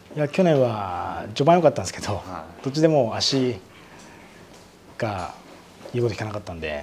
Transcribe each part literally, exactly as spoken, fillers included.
いや去年は序盤良かったんですけど、 は途中でもう足が言うこと聞かなかったんで、 い、うんうん、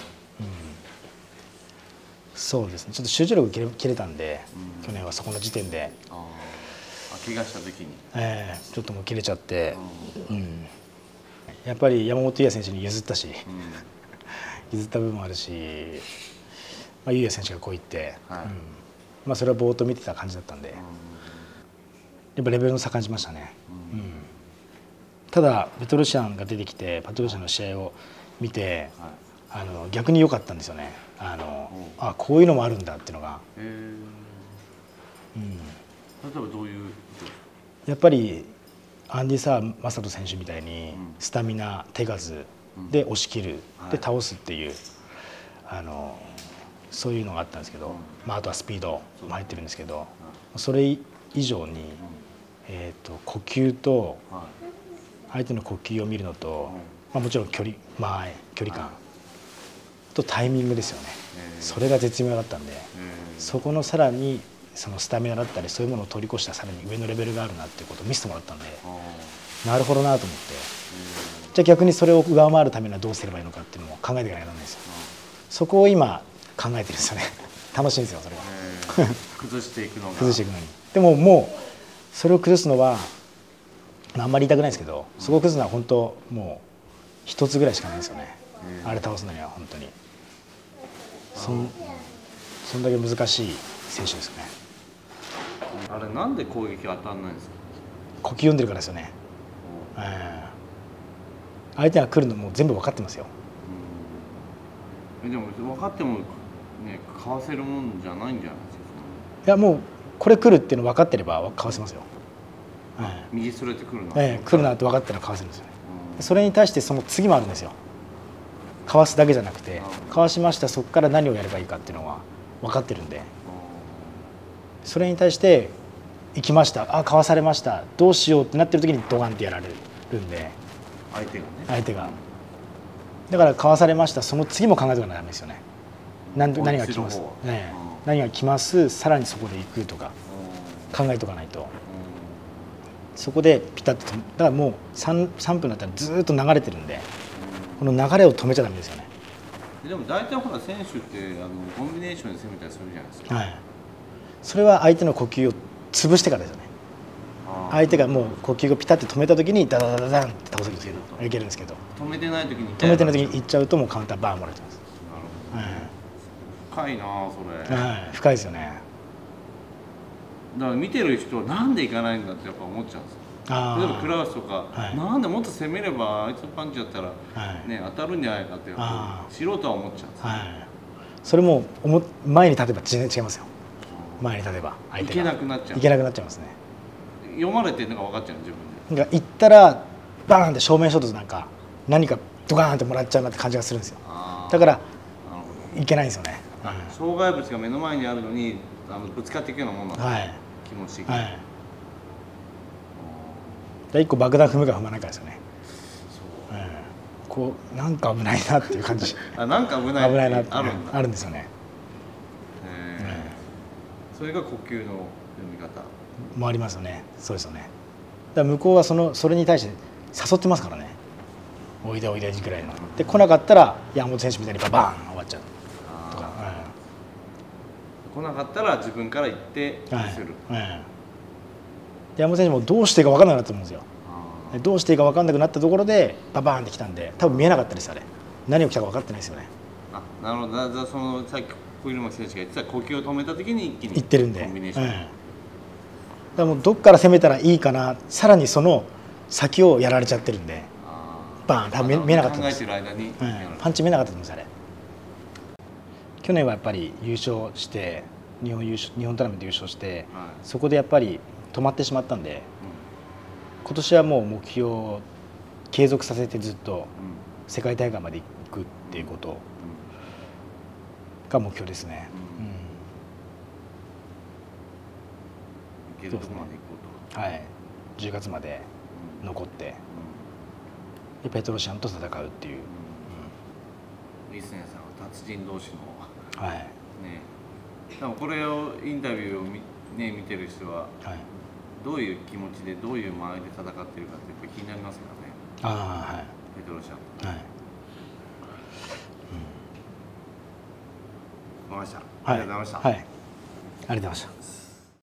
そうですね、ちょっと集中力切れ切れたんで、 うん、 去年はそこの時点で、 ああ怪我した時に、 えー、ちょっともう切れちゃって、 うんうん、やっぱり山本優也選手に譲ったし、 うん譲った部分もあるし、まあ、優也選手がこう言って、 はい、 うん、まあ、それはぼーっと見てた感じだったんで、 うんやっぱレベルの差感じましたね。 うんうん、ただペトロシアンが出てきてペトロシアンの試合を見て、 はい、 あの逆に良かったんですよね。あのうんあこういうのもあるんだっていうのが、 えーうん、 例えばどういうことですか？ やっぱりアンディ・サー・マサト選手みたいにうんスタミナ手数で押し切る、 うんで倒すっていう、あのそういうのがあったんですけど、 うんまあ、あとはスピードそうも入ってるんですけど、 はいそれ以上に、 うんえーと呼吸とはい相手の呼吸を見るのと、 うんまあ、もちろん距離間合い距離感、 はいとタイミングですよね。 えーそれが絶妙だったんで、 えーそこのさらにそのスタミナだったりそういうものを通り越したさらに上のレベルがあるなっていうことを見せてもらったんで、 あなるほどなと思って、 ーじゃあ逆にそれを上回るためにはどうすればいいのかっていうのも考えていかなきゃならないんですよ。そこを今考えてるんですよね。楽しいんですよそれが。 えー崩していくのが崩していくのに。でももうそれを崩すのはあんまり言いたくないですけど、そこを崩すのは本当もう一つぐらいしかないですよね。 えーあれ倒すのには本当にそんそんだけ難しい選手ですよね。 あれなんで攻撃当たんないんですか？ 呼吸読んでるからですよね。えー相手が来るのも全部分かってますよ。 うんえでも分かってもねかわせるもんじゃないんじゃないですか？ いやもうこれ来るっていうの分かってればかわせますよ。えー右ストレート来るな、 えー来るなって分かったらかわせるんですよね。 うんそれに対してその次もあるんですよ。かわすだけじゃなくて、かわしました、そこから何をやればいいかっていうのは分かってるんで、それに対して行きました、あかわされました、どうしようってなってる時にドガンってやられるんで、 相手がね相手がだからかわされました、その次も考えておかないとダメですよね。何何が来ます、 こっちの方はねうん何が来ます、さらにそこで行くとか考えておかないと、そこでピタッと止めだからもう 3, 3分だったらずっと流れてるんで、この流れを止めちゃダメですよね。 でも大体ほら選手ってあのコンビネーションで攻めたりするじゃないですか。 はい、それは相手の呼吸を潰してからですよね。 あー相手がもう呼吸をピタッと止めた時にダダダダダンって倒せるんですけど、いけるんですけど、 止めてない時に止めてない時に行っちゃうともうカウンターバーンもらえてます。 なるほど、深いなあそれ、 はい、はい、深いですよね。 だから見てる人はなんでいかないんだってやっぱ思っちゃうんですよ。 あ例えばクラウスとか、 はいなんでもっと攻めればあいつのパンチだったら、 はいね、当たるんじゃないかってやっぱあー素人は思っちゃうんですよ、 はい、それもおも前に立てば全然違いますよ。前に立てば相いけ手がなくなっちゃういけなくなっちゃいますね。 読まれてるのが分かっちゃう自分で。 なんか行ったらバーンって正面衝突なんか何かドカーンってもらっちゃうなって感じがするんですよ。 あーだからなるほど、 いけないんですよね。 障害物が目の前にあるのにあのぶつかっていくようなもんなんです、 はい気持ち的に、 はい。で一個爆弾踏むか踏まないかですよね。 そううんこうなんか危ないなっていう感じ。 あなんか危危ないないなってあるんだあるんですよね。 へーそれが呼吸の読み方もありますよね。そうですよね。だから向こうはそのそれに対して誘ってますからね。おいでおいでぐらいの。で来なかったら山本選手みたいにババーン終わっちゃうとか。 あー来なかったら自分から行ってうんはいする、 うんで山本選手もどうしていいか分からなくなったと思うんですよ。 あどうしていいか分かんなくなったところでババーンってきたんで多分見えなかったですあれ。何を来たか分かってないですよね。 ーあなるほど。じゃあそのさっき小入間選手が言ってた呼吸を止めた時に一気に言ってるんで。 コンビネーション、 うんだからもうどっから攻めたらいいかな、さらにその先をやられちゃってるんで、 あーバーン多分見見えなかったんです考えてる間に、 うんパンチ見えなかったと思うんですあれ。去年はやっぱり優勝して日本優勝日本トーナメント優勝して、 はいそこでやっぱり止まってしまったんで、 う今年はもう目標を継続させてずっとんうん世界大会まで行くっていうことが目標ですね。 うんうんいけるとこまで行こうと。 はい、じゅうがつまでうん残ってうでペトロシアンと戦うっていう、 んうんリスネさんは達人同士のはいね、でもこれをインタビューを見、ね、見てる人ははいどういう気持ちでどういう間合いで戦ってるかってやっぱり気になりますからね。 ああはいペトロシャン。 はい、 わかりました。 はい、 ありがとうございました。 はい、ありがとうございました。